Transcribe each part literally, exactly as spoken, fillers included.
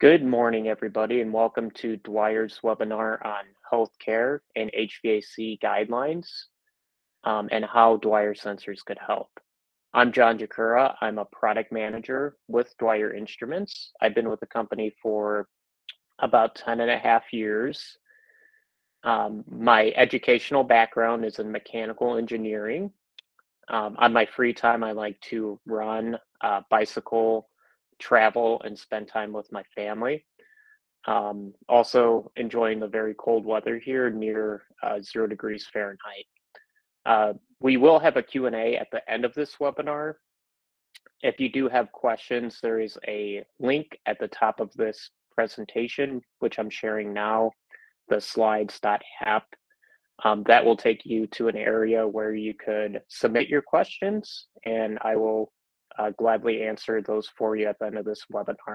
Good morning, everybody, and welcome to Dwyer's webinar on healthcare and H V A C guidelines um, and how Dwyer sensors could help. I'm Jon Jachura. I'm a product manager with Dwyer Instruments. I've been with the company for about ten and a half years. Um, my educational background is in mechanical engineering. Um, on my free time, I like to run, uh, bicycle, travel, and spend time with my family. Um, also enjoying the very cold weather here near uh, zero degrees Fahrenheit. Uh, we will have a Q and A at the end of this webinar. If you do have questions, there is a link at the top of this presentation, which I'm sharing now, the slides.app. Um, that will take you to an area where you could submit your questions, and I will uh, gladly answer those for you at the end of this webinar.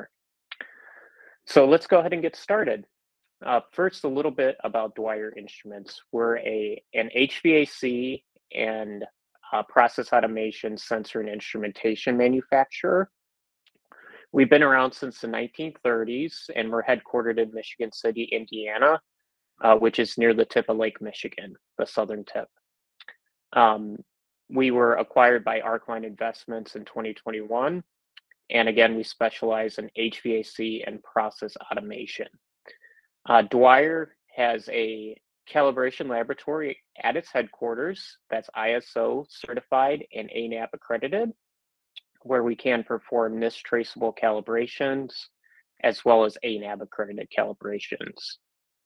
So let's go ahead and get started. Uh, first, a little bit about Dwyer Instruments. We're a, an H V A C and uh, process automation sensor and instrumentation manufacturer. We've been around since the nineteen thirties, and we're headquartered in Michigan City, Indiana, uh, which is near the tip of Lake Michigan, the southern tip. Um, we were acquired by Arcline Investments in twenty twenty-one. And again, we specialize in H V A C and process automation. Uh, Dwyer has a calibration laboratory at its headquarters that's I S O certified and A N A B accredited, where we can perform N I S T traceable calibrations as well as A N A B accredited calibrations.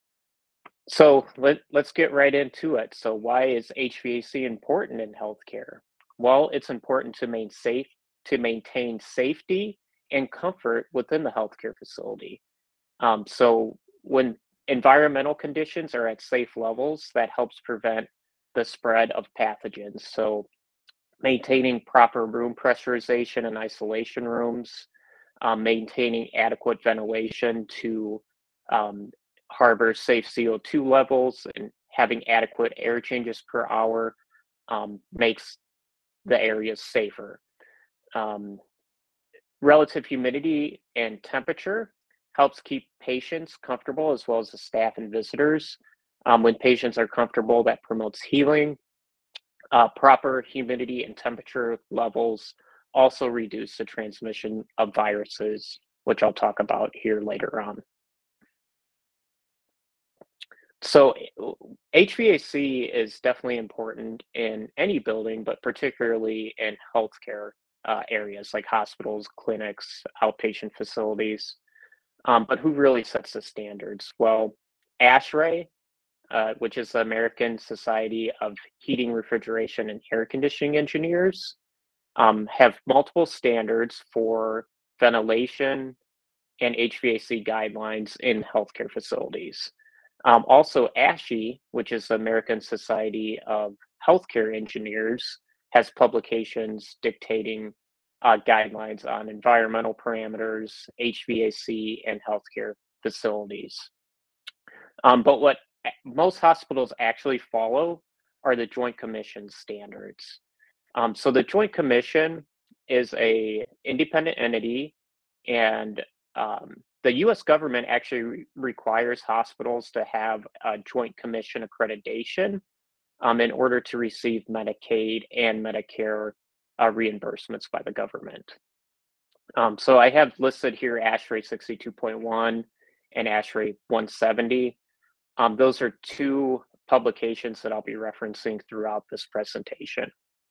So let, let's get right into it. So why is H V A C important in healthcare? Well, it's important to maintain safe to maintain safety and comfort within the healthcare facility. Um, so when environmental conditions are at safe levels, that helps prevent the spread of pathogens. So maintaining proper room pressurization and isolation rooms, um, maintaining adequate ventilation to um, harbor safe C O two levels, and having adequate air changes per hour um, makes the areas safer. Um, relative humidity and temperature helps keep patients comfortable as well as the staff and visitors. Um, when patients are comfortable, that promotes healing. Uh, proper humidity and temperature levels also reduce the transmission of viruses, which I'll talk about here later on. So H V A C is definitely important in any building, but particularly in healthcare uh, areas like hospitals, clinics, outpatient facilities. Um, but who really sets the standards? Well, ASHRAE, uh, which is the American Society of Heating, Refrigeration, and Air Conditioning Engineers, um, have multiple standards for ventilation and H V A C guidelines in healthcare facilities. Um, also, ASHE, which is the American Society of Healthcare Engineers, has publications dictating uh, guidelines on environmental parameters, H V A C, and healthcare facilities. Um, but what most hospitals actually follow are the Joint Commission standards. Um, so the Joint Commission is a independent entity, and um, the U S government actually re requires hospitals to have a Joint Commission accreditation um, in order to receive Medicaid and Medicare uh, reimbursements by the government. Um, so I have listed here ASHRAE sixty-two point one and ASHRAE one seventy. Um, those are two publications that I'll be referencing throughout this presentation.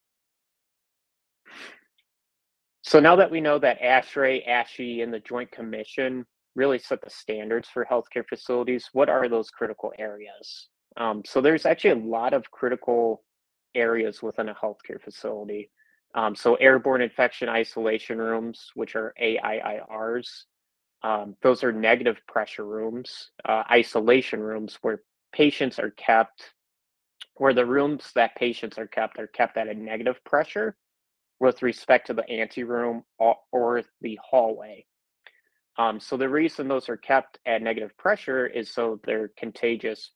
So now that we know that ASHRAE, ASHE, and the Joint Commission really set the standards for healthcare facilities, what are those critical areas? Um, so there's actually a lot of critical areas within a healthcare facility. Um, so airborne infection isolation rooms, which are A I I Rs, um, those are negative pressure rooms, uh, isolation rooms where patients are kept, where the rooms that patients are kept are kept at a negative pressure with respect to the anteroom or, or the hallway. Um, so the reason those are kept at negative pressure is so their contagious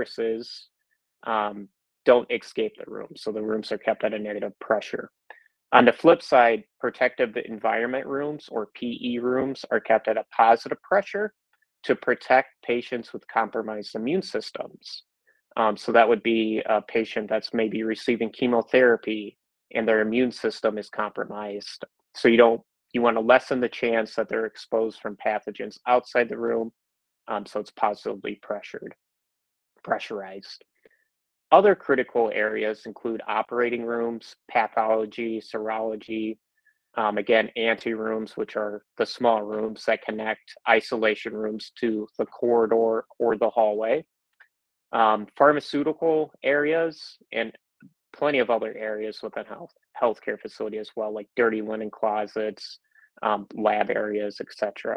viruses um, don't escape the room. So the rooms are kept at a negative pressure. On the flip side, protective environment rooms or P E rooms are kept at a positive pressure to protect patients with compromised immune systems. Um, so that would be a patient that's maybe receiving chemotherapy and their immune system is compromised. So you don't you want to lessen the chance that they're exposed from pathogens outside the room. Um, so it's positively pressured, pressurized. Other critical areas include operating rooms, pathology, serology, um, again, ante rooms, which are the small rooms that connect isolation rooms to the corridor or the hallway, um, pharmaceutical areas, and plenty of other areas within health healthcare facility as well, like dirty linen closets, um, lab areas, et cetera.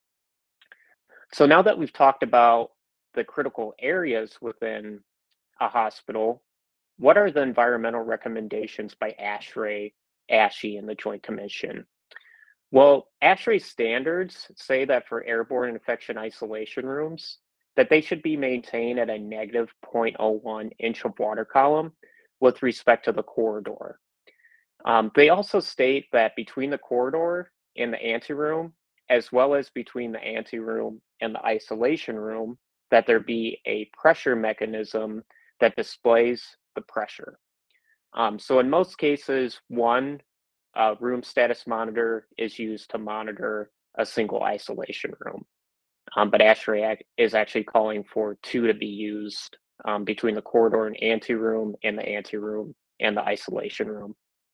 So now that we've talked about the critical areas within a hospital, what are the environmental recommendations by ASHRAE, ASHE, and the Joint Commission? Well, ASHRAE standards say that for airborne infection isolation rooms, that they should be maintained at a negative zero point zero one inch of water column with respect to the corridor. Um, they also state that between the corridor and the anteroom, as well as between the anteroom and the isolation room, that there be a pressure mechanism that displays the pressure. Um, so in most cases, one uh, room status monitor is used to monitor a single isolation room. Um, but ASHRAE is actually calling for two to be used um, between the corridor and anteroom and the anteroom and the isolation room.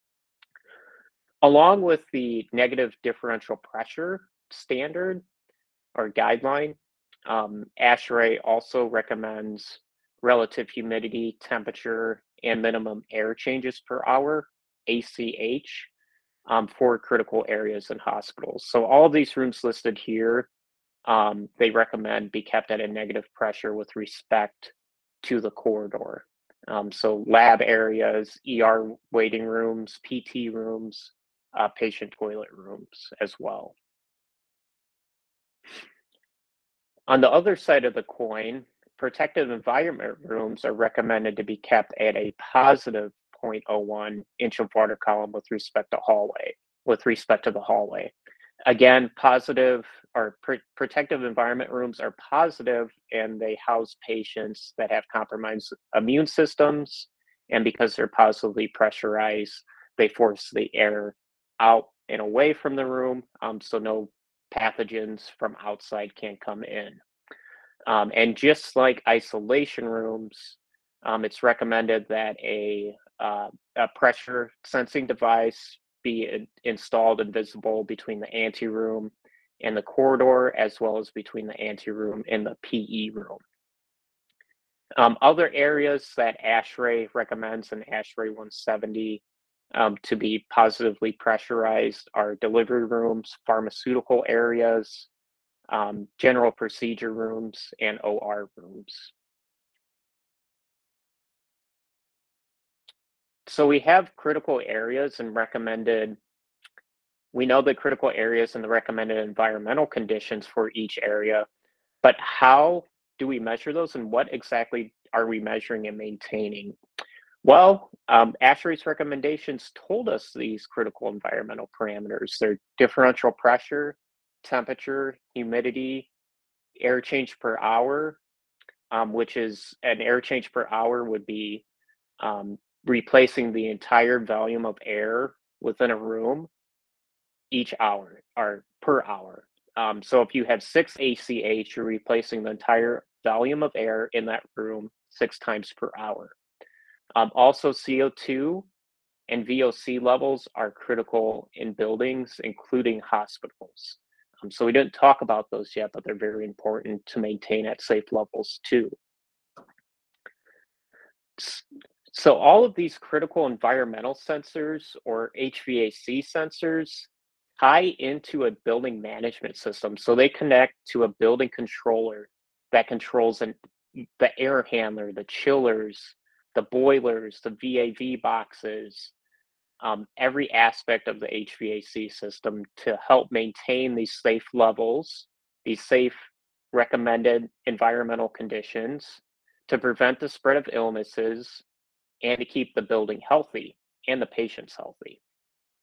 Along with the negative differential pressure standard or guideline, um, ASHRAE also recommends relative humidity, temperature, and minimum air changes per hour, A C H, um, for critical areas in hospitals. So all of these rooms listed here, um, they recommend be kept at a negative pressure with respect to the corridor. Um, so lab areas, E R waiting rooms, P T rooms, uh, patient toilet rooms as well. On the other side of the coin, protective environment rooms are recommended to be kept at a positive zero point zero one inch of water column with respect to hallway, with respect to the hallway. Again, positive or pr- protective environment rooms are positive and they house patients that have compromised immune systems. And because they're positively pressurized, they force the air out and away from the room, um, so no pathogens from outside can come in. Um, and just like isolation rooms, um, it's recommended that a, uh, a pressure sensing device be in- installed and visible between the anteroom and the corridor, as well as between the anteroom and the P E room. Um, other areas that ASHRAE recommends in ASHRAE one seventy um, to be positively pressurized are delivery rooms, pharmaceutical areas, um, general procedure rooms, and O R rooms. So we have critical areas and recommended, we know the critical areas and the recommended environmental conditions for each area, but how do we measure those and what exactly are we measuring and maintaining? Well, um, ASHRAE's recommendations told us these critical environmental parameters. They're differential pressure, temperature, humidity, air change per hour, um, which is an air change per hour would be um, replacing the entire volume of air within a room each hour or per hour. Um, so if you have six A C H, you're replacing the entire volume of air in that room six times per hour. Um, also, C O two and V O C levels are critical in buildings, including hospitals. Um, so we didn't talk about those yet, but they're very important to maintain at safe levels too. So all of these critical environmental sensors or H V A C sensors tie into a building management system. So they connect to a building controller that controls an, the air handler, the chillers, the boilers, the V A V boxes, um, every aspect of the H V A C system to help maintain these safe levels, these safe recommended environmental conditions to prevent the spread of illnesses and to keep the building healthy and the patients healthy.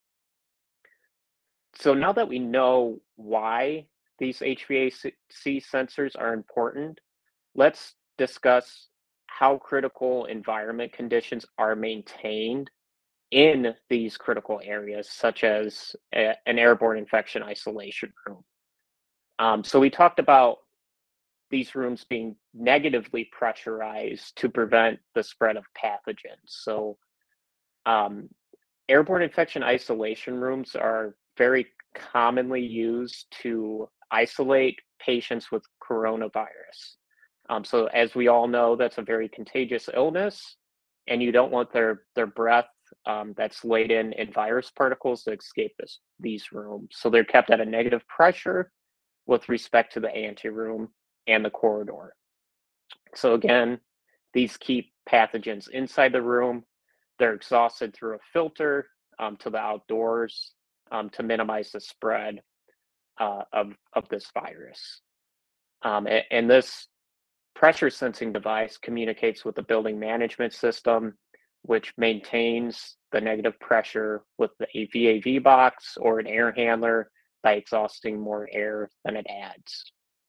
So now that we know why these H V A C sensors are important, let's discuss how critical environment conditions are maintained in these critical areas, such as a, an airborne infection isolation room. Um, so we talked about these rooms being negatively pressurized to prevent the spread of pathogens. So um, airborne infection isolation rooms are very commonly used to isolate patients with coronavirus. Um, so as we all know, that's a very contagious illness, and you don't want their their breath um, that's laden in virus particles to escape this these rooms. So they're kept at a negative pressure with respect to the anteroom and the corridor. So again, these keep pathogens inside the room. They're exhausted through a filter um, to the outdoors um, to minimize the spread uh, of, of this virus. Um, and, and this pressure sensing device communicates with the building management system, which maintains the negative pressure with the V A V box or an air handler by exhausting more air than it adds.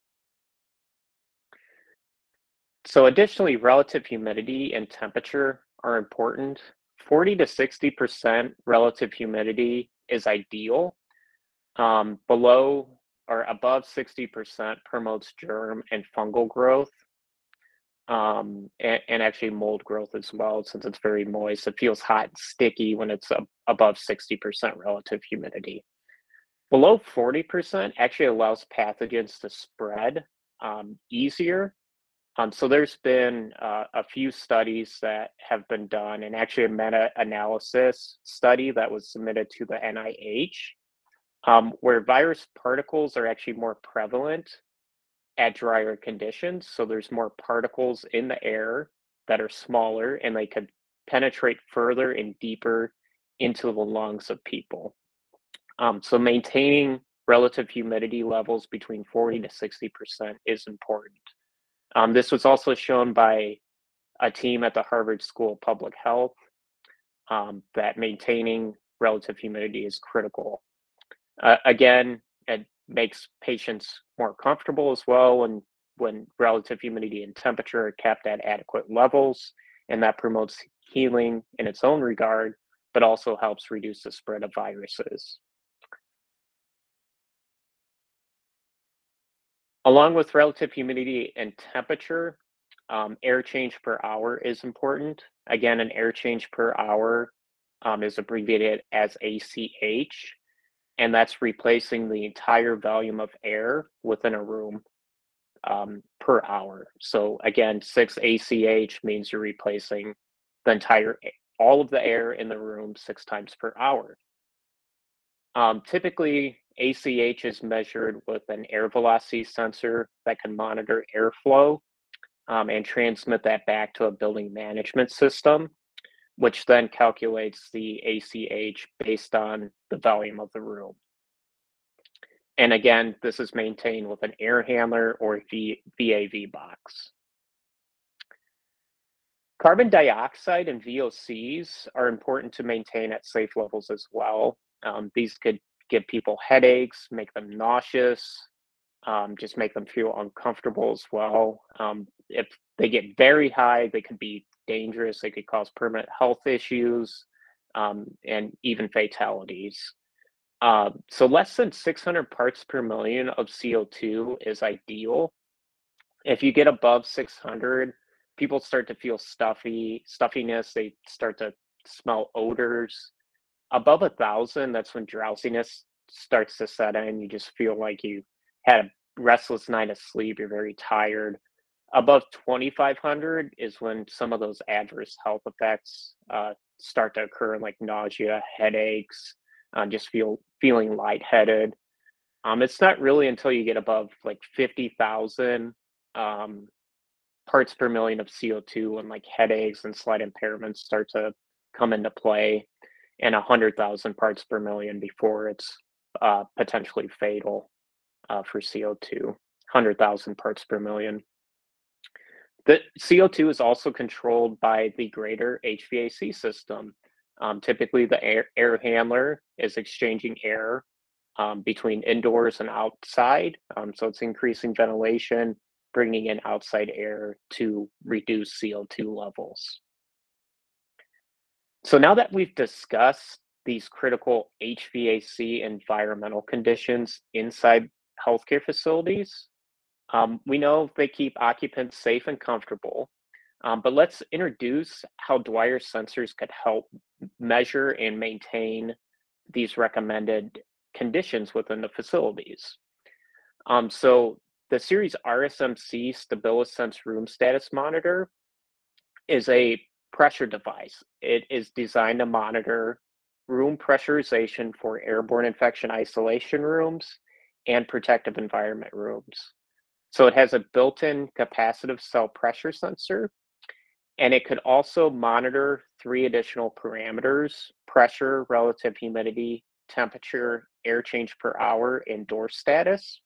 So additionally, relative humidity and temperature are important. forty to sixty percent relative humidity is ideal. Um, below or above sixty percent promotes germ and fungal growth, um, and, and actually mold growth as well, since it's very moist. It feels hot and sticky when it's a, above sixty percent relative humidity. Below forty percent actually allows pathogens to spread um, easier. Um, so there's been uh, a few studies that have been done, and actually a meta-analysis study that was submitted to the N I H, um, where virus particles are actually more prevalent at drier conditions. So there's more particles in the air that are smaller, and they could penetrate further and deeper into the lungs of people. Um, so maintaining relative humidity levels between forty to sixty percent is important. Um, this was also shown by a team at the Harvard School of Public Health, um, that maintaining relative humidity is critical. Uh, again, it makes patients more comfortable as well when, when relative humidity and temperature are kept at adequate levels, and that promotes healing in its own regard, but also helps reduce the spread of viruses. Along with relative humidity and temperature, um, air change per hour is important. Again, an air change per hour um, is abbreviated as A C H, and that's replacing the entire volume of air within a room um, per hour. So again, six A C H means you're replacing the entire, all of the air in the room six times per hour. Um, typically, A C H is measured with an air velocity sensor that can monitor airflow um, and transmit that back to a building management system, which then calculates the A C H based on the volume of the room. And again, this is maintained with an air handler or v- VAV box. Carbon dioxide and V O Cs are important to maintain at safe levels as well. Um, these could give people headaches, make them nauseous, um, just make them feel uncomfortable as well. Um, if they get very high, they could be dangerous. They could cause permanent health issues um, and even fatalities. Uh, so less than six hundred parts per million of C O two is ideal. If you get above six hundred, people start to feel stuffy, stuffiness. They start to smell odors. Above a thousand, that's when drowsiness starts to set in. You just feel like you had a restless night of sleep. You're very tired. Above twenty-five hundred is when some of those adverse health effects uh, start to occur, like nausea, headaches, uh, just feel feeling lightheaded. Um, it's not really until you get above like fifty thousand um, parts per million of C O two when like headaches and slight impairments start to come into play, and one hundred thousand parts per million before it's uh, potentially fatal uh, for C O two. one hundred thousand parts per million. The C O two is also controlled by the greater H V A C system. Um, typically, the air, air handler is exchanging air um, between indoors and outside. Um, so it's increasing ventilation, bringing in outside air to reduce C O two levels. So now that we've discussed these critical H V A C environmental conditions inside healthcare facilities, um, we know they keep occupants safe and comfortable. Um, but let's introduce how Dwyer sensors could help measure and maintain these recommended conditions within the facilities. Um, so the series R S M C StabiliSense Room Status Monitor is a pressure device. It is designed to monitor room pressurization for airborne infection isolation rooms and protective environment rooms. So it has a built-in capacitive cell pressure sensor, and it could also monitor three additional parameters: pressure, relative humidity, temperature, air change per hour, and door status.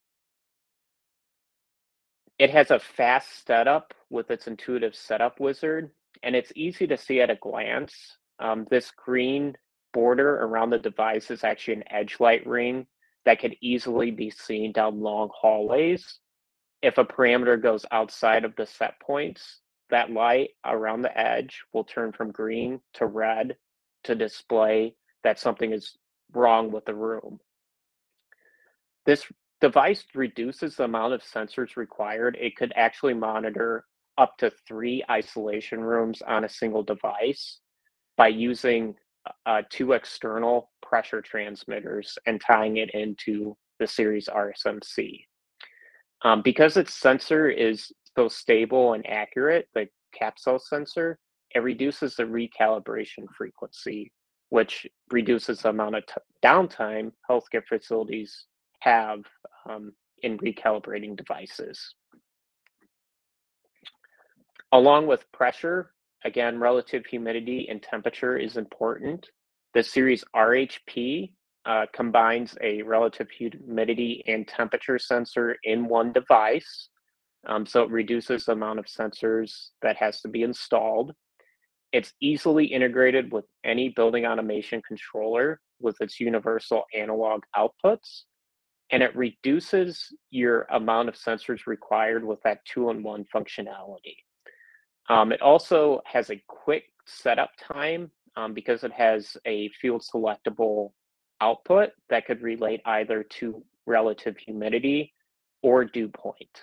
It has a fast setup with its intuitive setup wizard, and it's easy to see at a glance. Um, this green border around the device is actually an edge light ring that could easily be seen down long hallways. If a parameter goes outside of the set points, that light around the edge will turn from green to red to display that something is wrong with the room. This device reduces the amount of sensors required. It could actually monitor up to three isolation rooms on a single device by using uh, two external pressure transmitters and tying it into the series R S M C. Um, because its sensor is so stable and accurate, the capsule sensor, it reduces the recalibration frequency, which reduces the amount of t- downtime healthcare facilities have um, in recalibrating devices. Along with pressure, again, relative humidity and temperature is important. The series R H P uh, combines a relative humidity and temperature sensor in one device. Um, so it reduces the amount of sensors that has to be installed. It's easily integrated with any building automation controller with its universal analog outputs, and it reduces your amount of sensors required with that two-in-one functionality. Um, it also has a quick setup time um, because it has a field selectable output that could relate either to relative humidity or dew point.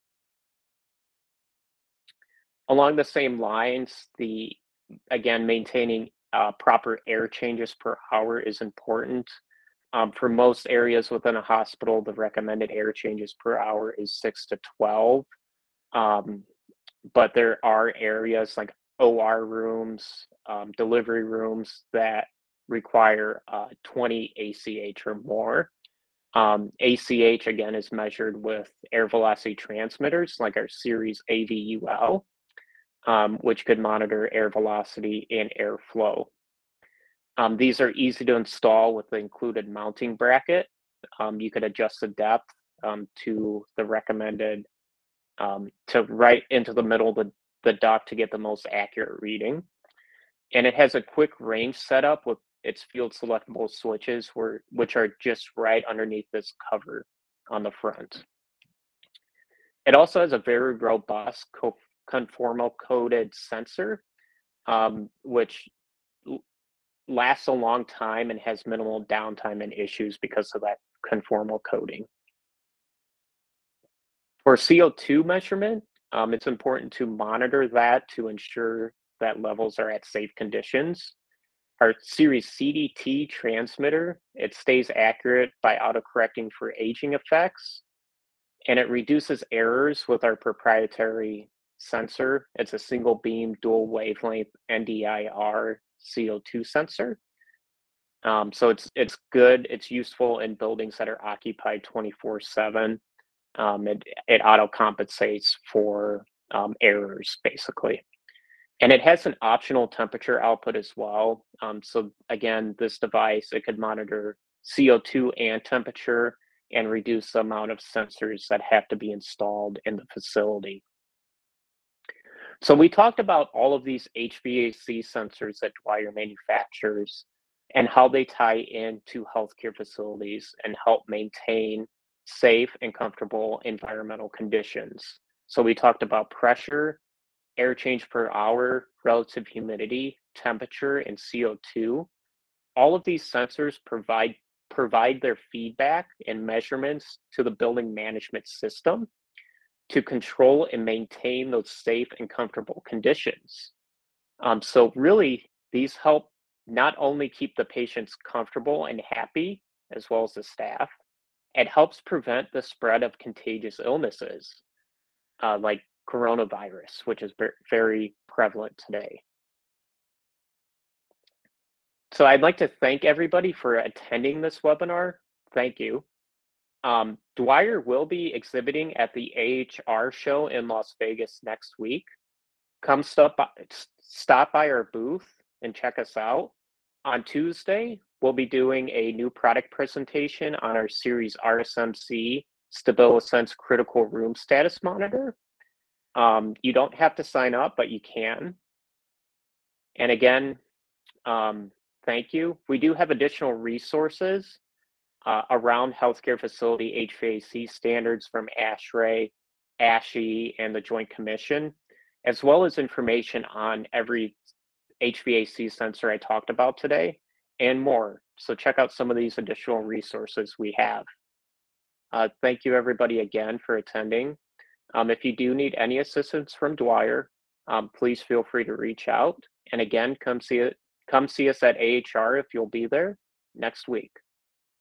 Along the same lines, the again, maintaining uh, proper air changes per hour is important. Um, for most areas within a hospital, the recommended air changes per hour is six to twelve. Um, but there are areas like O R rooms, um, delivery rooms that require uh, twenty A C H or more. Um, A C H again is measured with air velocity transmitters like our series A V U L, um, which could monitor air velocity and airflow. Um, these are easy to install with the included mounting bracket. Um, you could adjust the depth um, to the recommended, um, to right into the middle of the, the duct to get the most accurate reading. And it has a quick range setup with its field selectable switches, where, which are just right underneath this cover on the front. It also has a very robust co conformal coated sensor, um, which lasts a long time and has minimal downtime and issues because of that conformal coating. For C O two measurement, um, it's important to monitor that to ensure that levels are at safe conditions. Our series C D T transmitter, it stays accurate by autocorrecting for aging effects, and it reduces errors with our proprietary sensor. It's a single beam dual wavelength N D I R C O two sensor. Um, so it's it's good. It's useful in buildings that are occupied twenty-four seven. Um, it it auto compensates for um, errors basically, and it has an optional temperature output as well. Um, so again, this device, it could monitor C O two and temperature and reduce the amount of sensors that have to be installed in the facility. So we talked about all of these H V A C sensors that Dwyer manufactures. and how they tie into healthcare facilities and help maintain safe and comfortable environmental conditions. So we talked about pressure, air change per hour, relative humidity, temperature, and C O two. All of these sensors provide provide their feedback and measurements to the building management system to control and maintain those safe and comfortable conditions. Um, so really, these help not only keep the patients comfortable and happy, as well as the staff, it helps prevent the spread of contagious illnesses uh, like coronavirus, which is ver- very prevalent today. So I'd like to thank everybody for attending this webinar. Thank you. Um, Dwyer will be exhibiting at the A H R show in Las Vegas next week. Come stop by, stop by our booth and check us out. On Tuesday, we'll be doing a new product presentation on our series R S M C StabiliSense Critical Room Status Monitor. Um, you don't have to sign up, but you can. And again, um, thank you. We do have additional resources uh, around healthcare facility H V A C standards from ASHRAE, ASHE, and the Joint Commission, as well as information on every H V A C sensor I talked about today, and more. So check out some of these additional resources we have. Uh, thank you everybody again for attending. Um, if you do need any assistance from Dwyer, um, please feel free to reach out. And again, come see it, come see us at A H R if you'll be there next week.